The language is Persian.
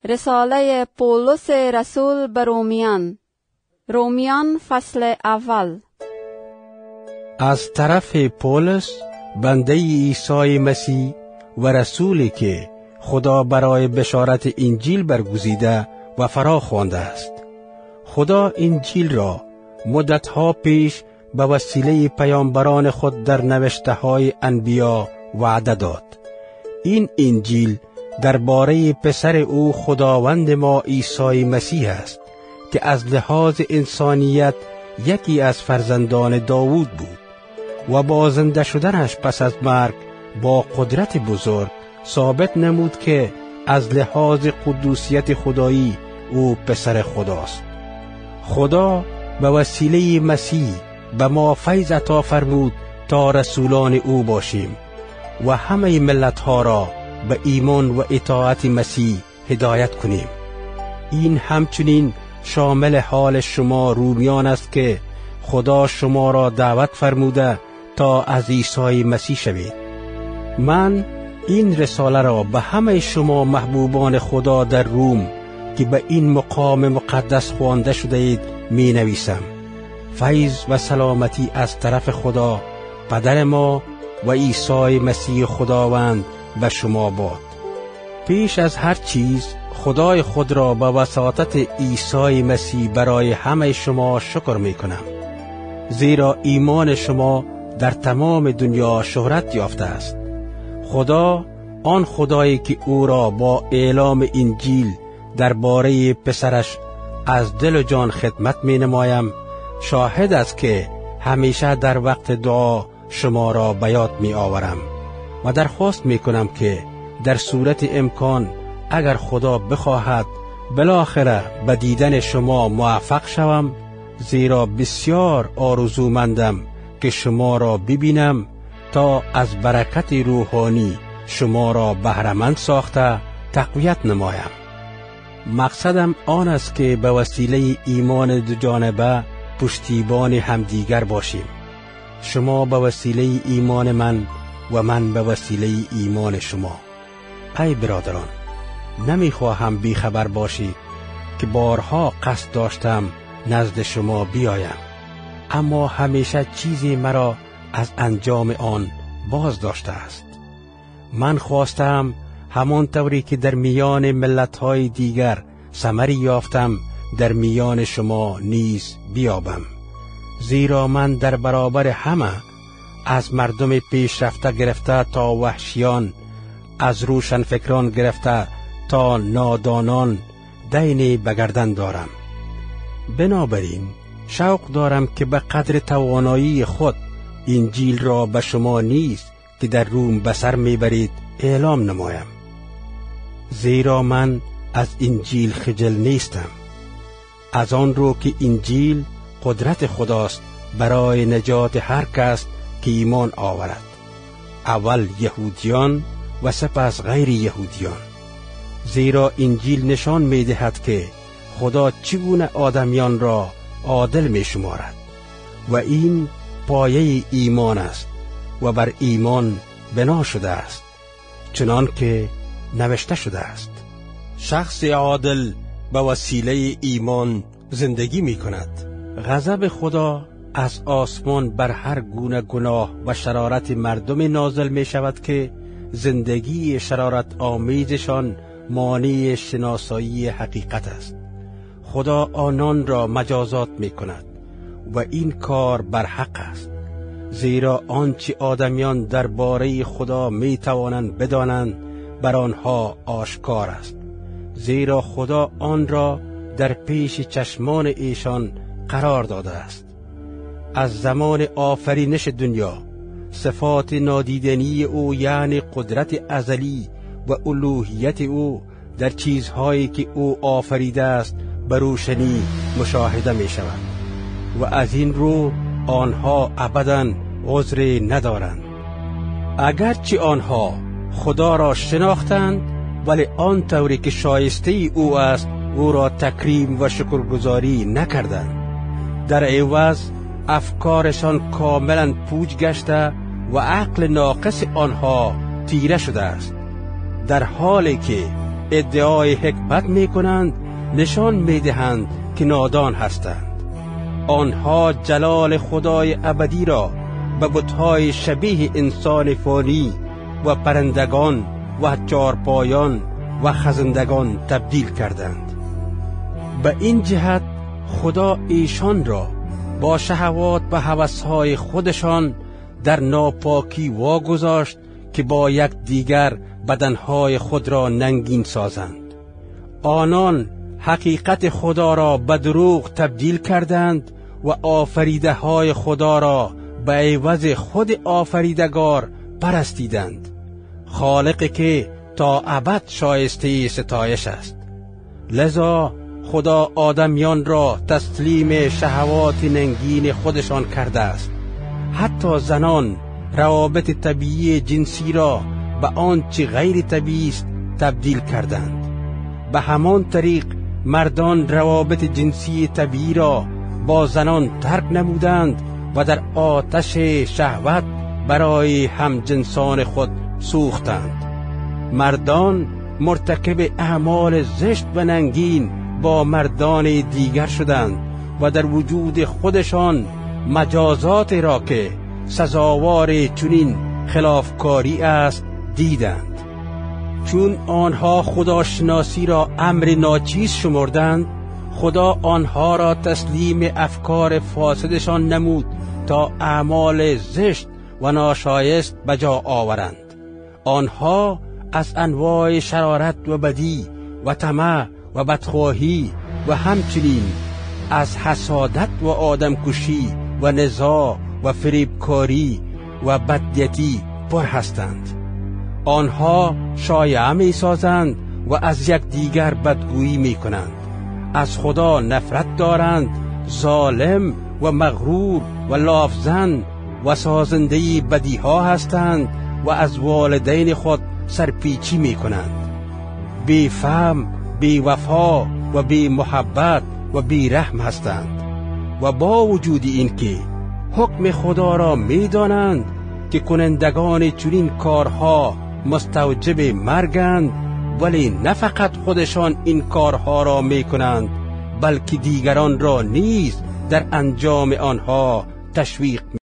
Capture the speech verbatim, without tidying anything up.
رساله پولس رسول به رومیان. رومیان فصل اول. از طرف پولس، بنده عیسی مسیح و رسولی که خدا برای بشارت انجیل برگزیده و فرا خوانده است. خدا انجیل را مدتها پیش به وسیله پیامبران خود در نوشته های انبیا وعده داد. این انجیل درباره پسر او خداوند ما عیسی مسیح است که از لحاظ انسانیت یکی از فرزندان داوود بود و با زنده شدنش پس از مرگ با قدرت بزرگ ثابت نمود که از لحاظ قدوسیت خدایی او پسر خداست. خدا به وسیله مسیح به ما فیض عطا فرمود تا رسولان او باشیم و همه ملت‌ها را به ایمان و اطاعت مسیح هدایت کنیم. این همچنین شامل حال شما رومیان است که خدا شما را دعوت فرموده تا از عیسی مسیح شوید. من این رساله را به همه شما محبوبان خدا در روم که به این مقام مقدس خوانده شده اید می نویسم. فیض و سلامتی از طرف خدا پدر ما و عیسی مسیح خداوند به شما باد. پیش از هر چیز خدای خود را به وساطت عیسی مسیح برای همه شما شکر می کنم، زیرا ایمان شما در تمام دنیا شهرت یافته است. خدا، آن خدایی که او را با اعلام انجیل درباره پسرش از دل و جان خدمت می نمایم، شاهد است که همیشه در وقت دعا شما را به یاد می آورم و درخواست می کنم که در صورت امکان اگر خدا بخواهد بالاخره به دیدن شما موفق شوم، زیرا بسیار آرزومندم که شما را ببینم تا از برکت روحانی شما را بهره‌مند ساخته تقویت نمایم. مقصدم آن است که به وسیله ایمان دو جانبه پشتیبان همدیگر باشیم، شما به وسیله ایمان من و من به وسیله ایمان شما. ای برادران، نمیخواهم بیخبر باشید که بارها قصد داشتم نزد شما بیایم، اما همیشه چیزی مرا از انجام آن باز داشته است. من خواستم همان طوری که در میان ملت‌های دیگر ثمری یافتم در میان شما نیز بیابم، زیرا من در برابر همه، از مردم پیشرفته گرفته تا وحشیان، از روشنفکران گرفته تا نادانان، دینی به گردن دارم. بنابراین شوق دارم که به قدر توانایی خود انجیل را به شما نیز که در روم به سر میبرید اعلام نمایم، زیرا من از انجیل خجل نیستم، از آن رو که انجیل قدرت خداست برای نجات هر کس که ایمان آورد، اول یهودیان و سپس غیر یهودیان. زیرا انجیل نشان می دهد که خدا چگونه آدمیان را عادل می شمارد و این پایه ایمان است و بر ایمان بنا شده است، چنان که نوشته شده است: شخص عادل به وسیله ایمان زندگی می کند. غضب خدا از آسمان بر هر گونه گناه و شرارت مردم نازل می شود که زندگی شرارت آمیزشان مانع شناسایی حقیقت است. خدا آنان را مجازات می کند و این کار بر حق است، زیرا آنچه آدمیان درباره خدا می توانند بدانند بر آنها آشکار است، زیرا خدا آن را در پیش چشمان ایشان قرار داده است. از زمان آفرینش دنیا صفات نادیدنی او، یعنی قدرت ازلی و الوهیت او در چیزهایی که او آفریده است به روشنی مشاهده می شود و از این رو آنها ابداً عذری ندارند. اگرچه آنها خدا را شناختند، ولی آن طوری که شایسته او است او را تکریم و شکرگزاری نکردند. در عوض افکارشان کاملا پوچ گشته و عقل ناقص آنها تیره شده است، در حالی که ادعای حکمت می کنند نشان می دهند که نادان هستند. آنها جلال خدای ابدی را به بت‌های شبیه انسان فانی و پرندگان و چارپایان و خزندگان تبدیل کردند. به این جهت خدا ایشان را با شهوات و هوس‌های خودشان در ناپاکی واگذاشت که با یک دیگر بدنهای خود را ننگین سازند. آنان حقیقت خدا را به دروغ تبدیل کردند و آفریده های خدا را به عوض خود آفریدگار پرستیدند، خالقی که تا ابد شایسته ستایش است. لذا خدا آدمیان را تسلیم شهوات ننگین خودشان کرده است. حتی زنان روابط طبیعی جنسی را به آنچه غیر طبیعی است تبدیل کردند. به همان طریق مردان روابط جنسی طبیعی را با زنان ترک نمودند و در آتش شهوت برای همجنسان خود سوختند. مردان مرتکب اعمال زشت و ننگین با مردان دیگر شدند و در وجود خودشان مجازات را که سزاوار چنین خلافکاری است دیدند. چون آنها خداشناسی را امر ناچیز شمردند، خدا آنها را تسلیم افکار فاسدشان نمود تا اعمال زشت و ناشایست به جا آورند. آنها از انواع شرارت و بدی و طمع و بدخواهی و همچنین از حسادت و آدمکشی و نزاع و فریبکاری و بدنیتی پر هستند. آنها شایعه می سازند و از یک دیگر بدگویی می کنند. از خدا نفرت دارند، ظالم و مغرور و لافزن و سازنده بدیها هستند و از والدین خود سرپیچی می کنند. بی فهم، بی وفا و بی محبت و بی رحم هستند و با وجود این که حکم خدا را می دانند که کنندگان چنین کارها مستوجب مرگند، ولی نه فقط خودشان این کارها را می کنند بلکه دیگران را نیز در انجام آنها تشویق